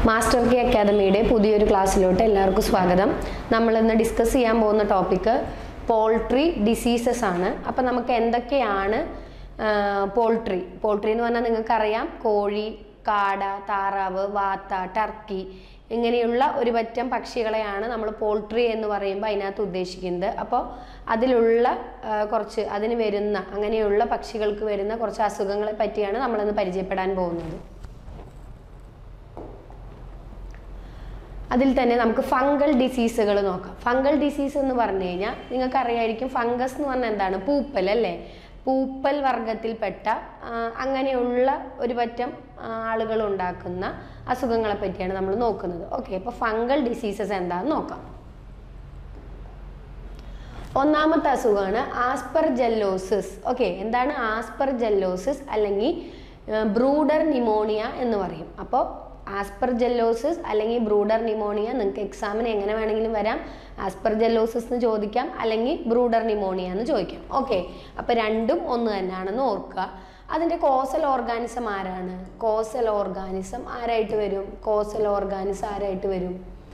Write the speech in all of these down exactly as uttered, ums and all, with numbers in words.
Master K അക്കാദമിയുടെ പുതിയൊരു ക്ലാസ്സിലോട്ട് എല്ലാവർക്കും സ്വാഗതം. നമ്മൾ ഇന്ന് ഡിസ്കസ് ചെയ്യാൻ പോകുന്ന ടോപ്പിക്ക് പോൾട്രി ഡിസീസസ് ആണ്. അപ്പം നമുക്ക് എന്തൊക്കെയാണ് പോൾട്രി പോൾട്രി എന്ന് പറഞ്ഞാൽ നിങ്ങൾക്കറിയാം, കോഴി, കാട, താറാവ്, വാത്ത, ടർക്കി ഇങ്ങനെയുള്ള ഒരു പറ്റം പക്ഷികളെയാണ് നമ്മൾ പോൾട്രി എന്ന് പറയുമ്പോൾ അതിനകത്ത് ഉദ്ദേശിക്കുന്നത്. അപ്പോൾ അതിലുള്ള കുറച്ച് അതിന് വരുന്ന അങ്ങനെയുള്ള പക്ഷികൾക്ക് വരുന്ന കുറച്ച് അസുഖങ്ങളെ പറ്റിയാണ് നമ്മളിന്ന് പരിചയപ്പെടാൻ പോകുന്നത്. അതിൽ തന്നെ നമുക്ക് ഫംഗൽ ഡിസീസുകൾ നോക്കാം. ഫംഗൽ ഡിസീസ് എന്ന് പറഞ്ഞു കഴിഞ്ഞാൽ നിങ്ങൾക്ക് അറിയായിരിക്കും, ഫംഗസ് എന്ന് പറഞ്ഞാൽ എന്താണ്? പൂപ്പൽ അല്ലേ? പൂപ്പൽ വർഗത്തിൽപ്പെട്ട അങ്ങനെയുള്ള ഒരു പറ്റം ആളുകൾ ഉണ്ടാക്കുന്ന അസുഖങ്ങളെ പറ്റിയാണ് നമ്മൾ നോക്കുന്നത്. ഓക്കെ, അപ്പോൾ ഫംഗൽ ഡിസീസസ് എന്താണെന്ന് നോക്കാം. ഒന്നാമത്തെ അസുഖമാണ് ആസ്പെർജില്ലോസിസ്. ഓക്കെ, എന്താണ് ആസ്പെർജില്ലോസിസ് അല്ലെങ്കിൽ ബ്രൂഡർ ന്യൂമോണിയ എന്ന് പറയും. അപ്പോൾ ആസ്പെർജില്ലോസിസ് അല്ലെങ്കിൽ ബ്രൂഡർ ന്യൂമോണിയ നിങ്ങൾക്ക് എക്സാമിന് എങ്ങനെ വേണമെങ്കിലും വരാം. ആസ്പെർജില്ലോസിസ് എന്ന് ചോദിക്കാം, അല്ലെങ്കിൽ ബ്രൂഡർ ന്യൂമോണിയ എന്ന് ചോദിക്കാം. ഓക്കെ, അപ്പോൾ രണ്ടും ഒന്ന് തന്നെയാണെന്ന് ഓർക്കുക. അതിൻ്റെ കോസൽ ഓർഗാനിസം ആരാണ്? കോസൽ ഓർഗാനിസം ആരായിട്ട് വരും? കോസൽ ഓർഗാനിസം ആരായിട്ട് വരും?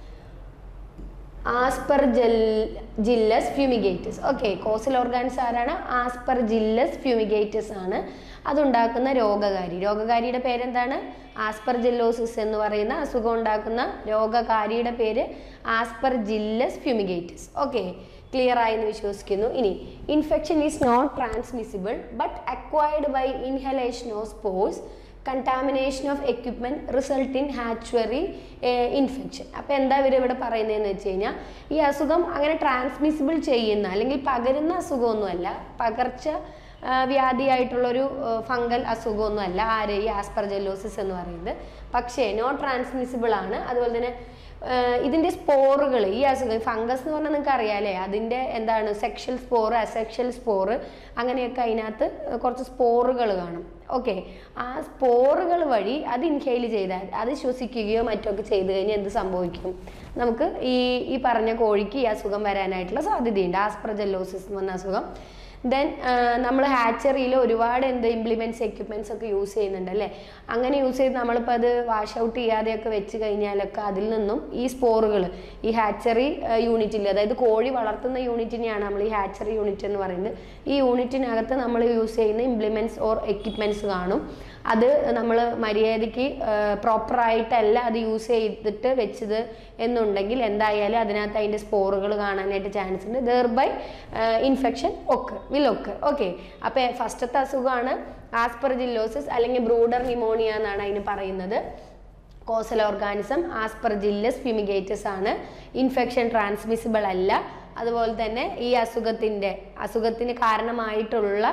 Aspergillus fumigatus. Okay, causal organism ആരാണ്? ആസ്പെർജില്ലസ് ഫ്യൂമിഗേറ്റസ് ആണ്. അതുണ്ടാക്കുന്ന രോഗകാരി. രോഗകാരിയുടെ പേരെന്താണ്? ആസ്പെർജില്ലോസിസ് എന്ന് പറയുന്ന അസുഖം ഉണ്ടാക്കുന്ന രോഗകാരിയുടെ പേര് ആസ്പെർജില്ലസ് ഫ്യൂമിഗേറ്റസ്. ഓക്കെ, ക്ലിയർ ആയെന്ന് വിശ്വസിക്കുന്നു. ഇനി infection is not transmissible but acquired by inhalation of spores, contamination of equipment result in hatchery infection. അപ്പോൾ എന്താ ഇവർ ഇവിടെ പറയുന്നതെന്ന് വെച്ച് കഴിഞ്ഞാൽ, ഈ അസുഖം അങ്ങനെ ട്രാൻസ്മിസിബിൾ ചെയ്യുന്ന അല്ലെങ്കിൽ പകരുന്ന അസുഖമൊന്നുമല്ല, പകർച്ച വ്യാധിയായിട്ടുള്ളൊരു ഫംഗൽ അസുഖമൊന്നുമല്ല ആര് ഈ ആസ്പെർജില്ലോസിസ് എന്ന് പറയുന്നത്. പക്ഷേ നോട്ട് ട്രാൻസ്മിസിബിൾ ആണ്. അതുപോലെ തന്നെ ഇതിൻ്റെ സ്പോറുകൾ, ഈ അസുഖം ഫംഗസ് എന്ന് പറഞ്ഞാൽ നിങ്ങൾക്ക് അറിയാമല്ലേ, അതിൻ്റെ എന്താണ് സെക്ഷൽ സ്പോർ, അസെക്ഷൽ സ്പോർ, അങ്ങനെയൊക്കെ അതിനകത്ത് കുറച്ച് സ്പോറുകൾ കാണും. ഓക്കെ, ആ സ്പോറുകൾ വഴി അത് ഇൻഹെയിൽ ചെയ്താൽ, അത് ശ്വസിക്കുകയോ മറ്റൊക്കെ ചെയ്ത് കഴിഞ്ഞാൽ എന്ത് സംഭവിക്കും? നമുക്ക് ഈ ഈ പറഞ്ഞ കോഴിക്ക് ഈ അസുഖം വരാനായിട്ടുള്ള സാധ്യതയുണ്ട്, ആസ്പെർജില്ലോസിസ് എന്ന് പറഞ്ഞ അസുഖം. ദെൻ നമ്മൾ ഹാച്ചറിയിൽ ഒരുപാട് എന്ത് ഇംപ്ലിമെൻറ്റ്സ് എക്യുപ്മെൻറ്റ്സ് ഒക്കെ യൂസ് ചെയ്യുന്നുണ്ട് അല്ലേ? അങ്ങനെ യൂസ് ചെയ്ത് നമ്മളിപ്പോൾ അത് വാഷ് ഔട്ട് ചെയ്യാതെയൊക്കെ വെച്ച് കഴിഞ്ഞാലൊക്കെ അതിൽ നിന്നും ഈ സ്പോറുകൾ ഈ ഹാച്ചറി യൂണിറ്റിൽ, അതായത് കോഴി വളർത്തുന്ന യൂണിറ്റിനെയാണ് നമ്മൾ ഈ ഹാച്ചറി യൂണിറ്റ് എന്ന് പറയുന്നത്. ഈ യൂണിറ്റിനകത്ത് നമ്മൾ യൂസ് ചെയ്യുന്ന ഇംപ്ലിമെൻറ്റ്സ് ഓർ എക്യുപ്മെൻറ്റ്സ് കാണും. അത് നമ്മൾ മര്യാദയ്ക്ക് പ്രോപ്പറായിട്ടല്ല അത് യൂസ് ചെയ്തിട്ട് വെച്ചത് എന്നുണ്ടെങ്കിൽ എന്തായാലും അതിനകത്ത് അതിൻ്റെ സ്പോറുകൾ കാണാനായിട്ട് ചാൻസ് ഉണ്ട്. ദെർ ബൈ ഇൻഫെക്ഷൻ ഒക്കെ വിൽ ഒക്കെ. ഓക്കെ, അപ്പോൾ ഫസ്റ്റത്തെ അസുഖമാണ് ആസ്പെർജില്ലോസിസ് അല്ലെങ്കിൽ ബ്രൂഡർ ന്യൂമോണിയ എന്നാണ് അതിന് പറയുന്നത്. കോസൽ ഓർഗാനിസം ആസ്പെർജില്ലസ് ഫ്യൂമിഗേറ്റസ് ആണ്. ഇൻഫെക്ഷൻ ട്രാൻസ്മിസിബിൾ അല്ല. അതുപോലെ തന്നെ ഈ അസുഖത്തിൻ്റെ അസുഖത്തിന് കാരണമായിട്ടുള്ള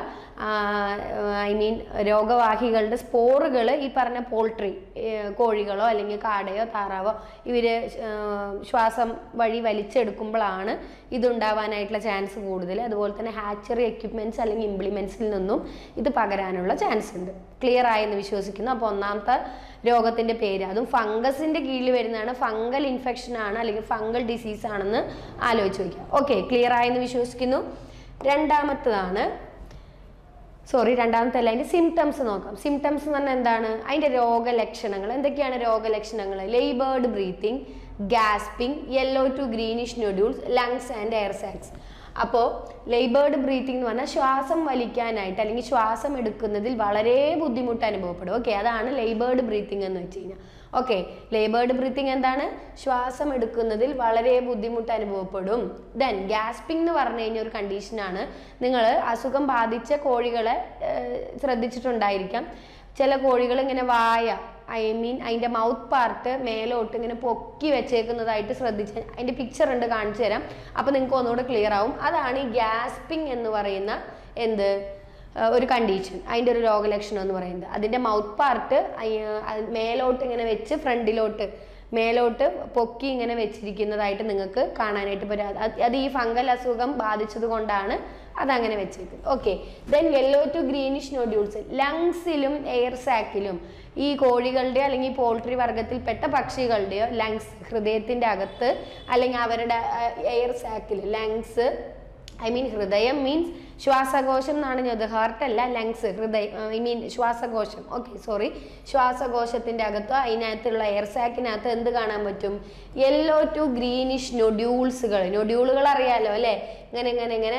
ഐ മീൻ രോഗവാഹികളുടെ സ്പോറുകൾ ഈ പറഞ്ഞ പോൾട്രി കോഴികളോ അല്ലെങ്കിൽ കാടയോ താറാവോ ഇവർ ശ്വാസം വഴി വലിച്ചെടുക്കുമ്പോഴാണ് ഇതുണ്ടാവാനായിട്ടുള്ള ചാൻസ് കൂടുതൽ. അതുപോലെ തന്നെ ഹാച്ചറി എക്യുപ്മെൻറ്റ്സ് അല്ലെങ്കിൽ ഇംപ്ലിമെൻറ്റ്സിൽ നിന്നും ഇത് പകരാനുള്ള ചാൻസ് ഉണ്ട്. ക്ലിയർ ആയെന്ന് വിശ്വസിക്കുന്നു. അപ്പോൾ ഒന്നാമത്തെ രോഗത്തിൻ്റെ പേര്, അതും ഫംഗസിൻ്റെ കീഴിൽ വരുന്നതാണ്, ഫംഗൽ ഇൻഫെക്ഷൻ ആണ് അല്ലെങ്കിൽ ഫംഗൽ ഡിസീസ് ആണെന്ന് ആലോചിച്ച് വയ്ക്കുക. ഓക്കെ, ക്ലിയർ ആയെന്ന് വിശ്വസിക്കുന്നു. രണ്ടാമത്തതാണ് സോറി രണ്ടാമത്തെ അല്ല അതിൻ്റെ സിംറ്റംസ് നോക്കാം. സിംറ്റംസ് എന്ന് പറഞ്ഞാൽ എന്താണ്? അതിൻ്റെ രോഗലക്ഷണങ്ങൾ എന്തൊക്കെയാണ്? രോഗലക്ഷണങ്ങൾ laboured breathing, gasping, yellow to greenish nodules, lungs and air sacs. അപ്പോൾ ലേബേർഡ് ബ്രീത്തിങ് എന്ന് പറഞ്ഞാൽ ശ്വാസം വലിക്കാനായിട്ട് അല്ലെങ്കിൽ ശ്വാസം എടുക്കുന്നതിൽ വളരെ ബുദ്ധിമുട്ട് അനുഭവപ്പെടും. ഓക്കെ, അതാണ് ലേബേർഡ് ബ്രീത്തിങ് എന്ന് വെച്ച് കഴിഞ്ഞാൽ. ഓക്കെ, ലേബേർഡ് ബ്രീത്തിങ് എന്താണ്? ശ്വാസം എടുക്കുന്നതിൽ വളരെ ബുദ്ധിമുട്ട് അനുഭവപ്പെടും. ദെൻ ഗ്യാസ്പിംഗ് എന്ന് പറഞ്ഞു കഴിഞ്ഞാൽ ഒരു കണ്ടീഷനാണ്. നിങ്ങൾ അസുഖം ബാധിച്ച കോഴികളെ ശ്രദ്ധിച്ചിട്ടുണ്ടായിരിക്കാം. ചില കോഴികൾ ഇങ്ങനെ വായ ഐ മീൻ അതിൻ്റെ മൗത്ത് പാർട്ട് മേലോട്ട് ഇങ്ങനെ പൊക്കി വെച്ചേക്കുന്നതായിട്ട് ശ്രദ്ധിച്ച്, അതിൻ്റെ പിക്ചർ ഉണ്ട്, കാണിച്ചു തരാം. അപ്പോൾ നിങ്ങൾക്ക് ഒന്നുകൂടെ ക്ലിയർ ആവും. അതാണ് ഈ ഗ്യാസ്പിംഗ് എന്ന് പറയുന്ന എന്ത് ഒരു കണ്ടീഷൻ, അതിൻ്റെ ഒരു രോഗലക്ഷണം എന്ന് പറയുന്നത്. അതിൻ്റെ മൗത്ത് പാർട്ട് മേലോട്ട് ഇങ്ങനെ വെച്ച് ഫ്രണ്ടിലോട്ട് മേലോട്ട് പൊക്കി ഇങ്ങനെ വെച്ചിരിക്കുന്നതായിട്ട് നിങ്ങൾക്ക് കാണാനായിട്ട് പറ്റും. അത് ഈ ഫംഗൽ അസുഖം ബാധിച്ചത് കൊണ്ടാണ് അതങ്ങനെ വെച്ചേക്കുന്നത്. Okay, then yellow to greenish nodules, ലങ്സിലും എയർ സാക്കിലും ഈ കോഴികളുടെ അല്ലെങ്കിൽ പോൾട്രി വർഗത്തിൽപ്പെട്ട പക്ഷികളുടെയോ ലങ്സ്, ഹൃദയത്തിൻ്റെ അകത്ത് അല്ലെങ്കിൽ അവരുടെ എയർ സാക്കിൽ, ലങ്സ് ഐ മീൻ ഹൃദയം മീൻസ് ശ്വാസകോശം എന്നാണ് ചോദ്യം. ഹാർട്ട് അല്ല, ലങ്സ്, ഹൃദയം, ഐ മീൻ ശ്വാസകോശം. ഓക്കെ, സോറി, ശ്വാസകോശത്തിന്റെ അകത്തോ അതിനകത്തുള്ള എയർ സാക്കിനകത്ത് എന്ത് കാണാൻ പറ്റും? യെല്ലോ ടു ഗ്രീനിഷ് നൊഡ്യൂൾസുകൾ. നൊഡ്യൂളുകൾ അറിയാലോ അല്ലെ, ഇങ്ങനെ ഇങ്ങനെ ഇങ്ങനെ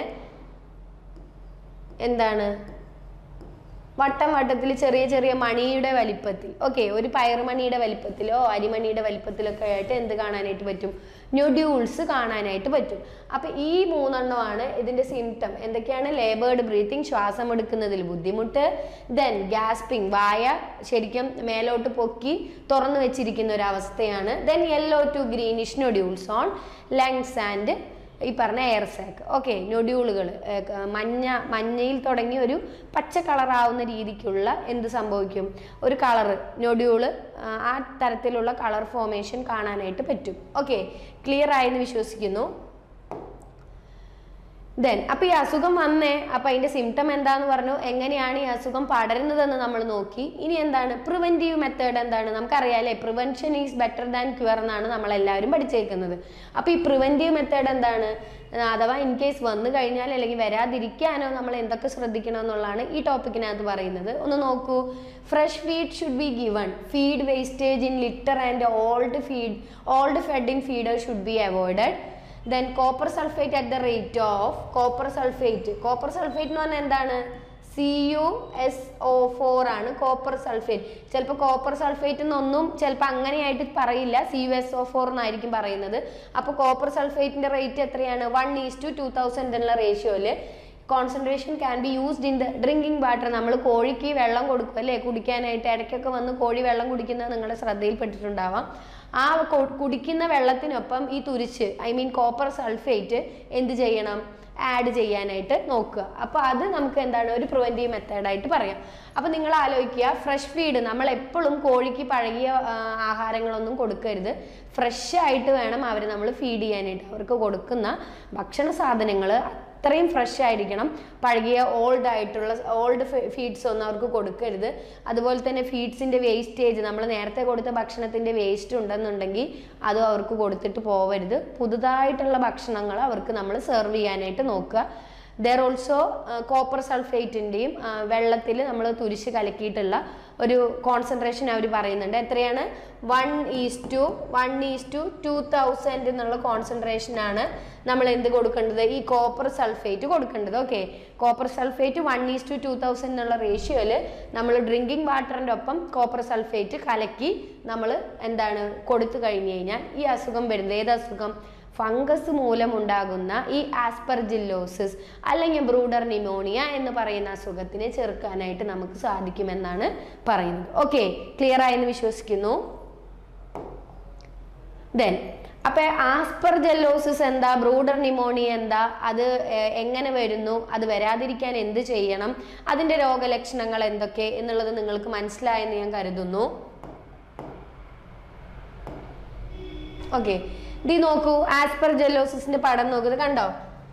എന്താണ് വട്ടം വട്ടത്തിൽ ചെറിയ ചെറിയ മണിയുടെ വലിപ്പത്തിൽ, ഓക്കെ, ഒരു പയറുമണിയുടെ വലിപ്പത്തിലോ അരിമണിയുടെ വലിപ്പത്തിലൊക്കെ ആയിട്ട് എന്ത് കാണാനായിട്ട് പറ്റും? നൊഡ്യൂൾസ് കാണാനായിട്ട് പറ്റും. അപ്പൊ ഈ മൂന്നെണ്ണമാണ് ഇതിന്റെ സിംറ്റം. എന്തൊക്കെയാണ്? ലേബേർഡ് ബ്രീത്തിങ്, ശ്വാസം എടുക്കുന്നതിൽ ബുദ്ധിമുട്ട്, ദെൻ ഗ്യാസ്പിംഗ്, വായ ശരിക്കും മേലോട്ട് പൊക്കി തുറന്നു വെച്ചിരിക്കുന്ന ഒരു അവസ്ഥയാണ്, then yellow to greenish nodules on lungs and ഈ പറഞ്ഞ എയർ സാക്ക്. ഓക്കെ, നൊഡ്യൂളുകൾ മഞ്ഞ മഞ്ഞയിൽ തുടങ്ങി ഒരു പച്ച കളറാവുന്ന രീതിക്കുള്ള എന്ത് സംഭവിക്കും? ഒരു കളറ് നൊഡ്യൂള്, ആ തരത്തിലുള്ള കളർ ഫോർമേഷൻ കാണാനായിട്ട് പറ്റും. ഓക്കെ, ക്ലിയർ ആയെന്ന് വിശ്വസിക്കുന്നു. ദെൻ അപ്പൊ ഈ അസുഖം വന്നേ, അപ്പൊ അതിന്റെ സിംറ്റം എന്താന്ന് പറഞ്ഞു, എങ്ങനെയാണ് ഈ അസുഖം പടരുന്നതെന്ന് നമ്മൾ നോക്കി. ഇനി എന്താണ് പ്രിവെന്റീവ് മെത്തേഡ്? എന്താണ് നമുക്കറിയാലേ, prevention is better than cure എന്നാണ് നമ്മൾ എല്ലാവരും പഠിച്ചേക്കുന്നത്. അപ്പൊ ഈ പ്രിവെന്റീവ് മെത്തേഡ് എന്താണ്? അഥവാ ഇൻ കേസ് വന്നു കഴിഞ്ഞാൽ അല്ലെങ്കിൽ വരാതിരിക്കാനോ നമ്മൾ എന്തൊക്കെ ശ്രദ്ധിക്കണം എന്നുള്ളതാണ് ഈ ടോപ്പിക്കിനകത്ത് പറയുന്നത്. ഒന്ന് നോക്കൂ. Fresh feed should be given. Feed wastage in litter and old feed old fed in feeder should be avoided. Then copper sulfate at the rate of copper sulfate. Copper sulfate എന്ന് പറഞ്ഞാൽ എന്താണ്? C U S O four ആണ് copper sulphate. ചിലപ്പോൾ copper sulphate എന്നൊന്നും ചിലപ്പോൾ അങ്ങനെയായിട്ട് പറയില്ല, C U S O four എന്നായിരിക്കും പറയുന്നത്. അപ്പോൾ കോപ്പർ സൾഫേറ്റിന്റെ റേറ്റ് എത്രയാണ്? One is to two thousand എന്നുള്ള റേഷ്യോയില് concentration can be used in the drinking water. നമ്മൾ കോഴിക്ക് വെള്ളം കൊടുക്കും അല്ലേ, കുടിക്കാനായിട്ട്. ഇടയ്ക്കൊക്കെ വന്ന് കോഴി വെള്ളം കുടിക്കുന്നത് നിങ്ങളുടെ ശ്രദ്ധയിൽപ്പെട്ടിട്ടുണ്ടാവാം. ആ കുടിക്കുന്ന വെള്ളത്തിനൊപ്പം ഈ തുരിച്ച്, ഐ മീൻ കോപ്പർ സൾഫേറ്റ് എന്ത് ചെയ്യണം? ആഡ് ചെയ്യാനായിട്ട് നോക്കുക. അപ്പോൾ അത് നമുക്ക് എന്താണ് ഒരു പ്രിവെന്റീവ് മെത്തേഡായിട്ട് പറയാം. അപ്പോൾ നിങ്ങൾ ആലോചിക്കുക, ഫ്രഷ് ഫീഡ് നമ്മൾ എപ്പോഴും കോഴിക്ക് പഴകിയ ആഹാരങ്ങളൊന്നും കൊടുക്കരുത്. ഫ്രഷ് ആയിട്ട് വേണം അവർ നമ്മൾ ഫീഡ് ചെയ്യാനായിട്ട്. അവർക്ക് കൊടുക്കുന്ന ഭക്ഷണ സാധനങ്ങൾ അത്രയും ഫ്രഷ് ആയിരിക്കണം. പഴകിയ ഓൾഡ് ആയിട്ടുള്ള ഓൾഡ് ഫീഡ്സ് ഒന്നും അവർക്ക് കൊടുക്കരുത്. അതുപോലെ തന്നെ ഫീഡ്സിൻ്റെ വേസ്റ്റേജ്, നമ്മൾ നേരത്തെ കൊടുത്ത ഭക്ഷണത്തിൻ്റെ വേസ്റ്റ് ഉണ്ടെന്നുണ്ടെങ്കിൽ അതും അവർക്ക് കൊടുത്തിട്ട് പോവരുത്. പുതുതായിട്ടുള്ള ഭക്ഷണങ്ങൾ അവർക്ക് നമ്മൾ സെർവ് ചെയ്യാനായിട്ട് നോക്കുക. ദർ ഓൾസോ കോപ്പർ സൾഫേറ്റിൻ്റെയും വെള്ളത്തിൽ നമ്മൾ തുരിശ് കലക്കിയിട്ടുള്ള ഒരു കോൺസെൻട്രേഷൻ അവർ പറയുന്നുണ്ട്. എത്രയാണ്? One is to one is to two thousand എന്നുള്ള കോൺസെൻട്രേഷനാണ് നമ്മൾ എന്ത് കൊടുക്കേണ്ടത്? ഈ കോപ്പർ സൾഫേറ്റ് കൊടുക്കേണ്ടത്. Okay, copper sulphate one is to two thousand എന്നുള്ള റേഷ്യോയിൽ നമ്മൾ ഡ്രിങ്കിങ് വാട്ടറിൻ്റെ ഒപ്പം കോപ്പർ സൾഫേറ്റ് കലക്കി നമ്മൾ എന്താണ് കൊടുത്തു കഴിഞ്ഞു കഴിഞ്ഞാൽ ഈ അസുഖം വരുന്നത്, ഏത് അസുഖം? ഫംഗസ് മൂലമുണ്ടാകുന്ന ഈ ആസ്പെർജില്ലോസിസ് അല്ലെങ്കിൽ ബ്രൂഡർ ന്യൂമോണിയ എന്ന് പറയുന്ന അസുഖത്തിനെ ചെറുക്കാനായിട്ട് നമുക്ക് സാധിക്കുമെന്നാണ് പറയുന്നത്. ഓക്കെ, ക്ലിയർ ആയെന്ന് വിശ്വസിക്കുന്നു. ദെൻ അപ്പൊ ആസ്പെർജില്ലോസിസ് എന്താ, ബ്രൂഡർ ന്യൂമോണിയ എന്താ, അത് എങ്ങനെ വരുന്നു, അത് വരാതിരിക്കാൻ എന്ത് ചെയ്യണം, അതിന്റെ രോഗലക്ഷണങ്ങൾ എന്തൊക്കെ എന്നുള്ളത് നിങ്ങൾക്ക് മനസ്സിലായെന്ന് ഞാൻ കരുതുന്നു. ഓക്കെ, ഇത് നോക്കൂ, ആസ്പെർജില്ലോസിന്റെ പടം നോക്കൂ. കണ്ടോ?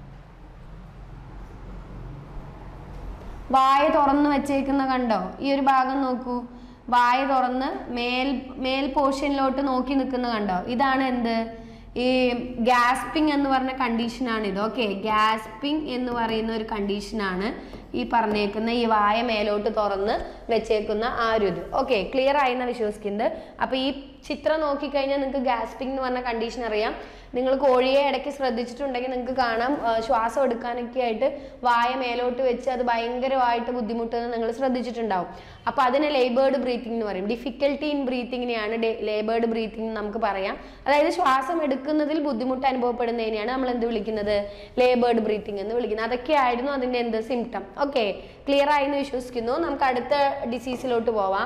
വായ തുറന്ന് വെച്ചേക്കുന്ന കണ്ടോ? ഈ ഒരു ഭാഗം നോക്കൂ, വായ തുറന്ന് മേൽ മേൽ പോർഷനിലോട്ട് നോക്കി നിൽക്കുന്ന കണ്ടോ? ഇതാണ് എന്ത്? ഈ ഗ്യാസ്പിംഗ് എന്ന് പറഞ്ഞ കണ്ടീഷനാണ് ഇത്. ഓക്കെ, ഗ്യാസ്പിംഗ് എന്ന് പറയുന്ന ഒരു കണ്ടീഷനാണ് ഈ പറഞ്ഞേക്കുന്ന ഈ വായ മേലോട്ട് തുറന്ന് വെച്ചേക്കുന്ന ആ ഒരു ഇത്. ഓക്കെ, ക്ലിയർ ആയെന്ന് വിശ്വസിക്കുന്നുണ്ട്. അപ്പൊ ഈ ചിത്രം നോക്കിക്കഴിഞ്ഞാൽ നിങ്ങൾക്ക് ഗ്യാസ്പിംഗ് എന്ന് പറഞ്ഞ കണ്ടീഷൻ അറിയാം. നിങ്ങൾ കോഴിയെ ഇടയ്ക്ക് ശ്രദ്ധിച്ചിട്ടുണ്ടെങ്കിൽ നിങ്ങൾക്ക് കാണാം, ശ്വാസം എടുക്കാനൊക്കെ ആയിട്ട് വായ മേലോട്ട് വെച്ച് അത് ഭയങ്കരമായിട്ട് ബുദ്ധിമുട്ടെന്ന് നിങ്ങൾ ശ്രദ്ധിച്ചിട്ടുണ്ടാവും. അപ്പൊ അതിനെ ലേബേർഡ് ബ്രീത്തിങ് എന്ന് പറയും. ഡിഫിക്കൽട്ടി ഇൻ ബ്രീത്തിങ്ങിനെയാണ് ലേബേർഡ് ബ്രീത്തിങ് നമുക്ക് പറയാം. അതായത് ശ്വാസം എടുക്കുന്നതിൽ ബുദ്ധിമുട്ട് അനുഭവപ്പെടുന്നതിനെയാണ് നമ്മൾ എന്ത് വിളിക്കുന്നത്? ലേബേർഡ് ബ്രീത്തിങ് എന്ന് വിളിക്കുന്നത്. അതൊക്കെ ആയിരുന്നു അതിന്റെ എന്ത് സിംറ്റം. ഓക്കെ, ക്ലിയർ ആയെന്ന് വിശ്വസിക്കുന്നു. നമുക്ക് അടുത്ത ഡിസീസിലോട്ട് പോവാം.